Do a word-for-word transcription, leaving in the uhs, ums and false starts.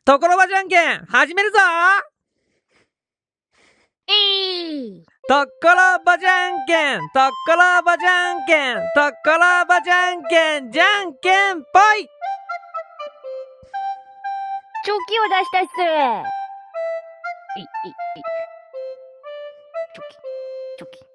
ところばじゃんけん始めるぞ。 えい、 ところばじゃんけん、ところばじゃんけん、ところばじゃんけん、じゃんけんぽい。 チョキを出したっす。い、い、い。チョキ、チョキ。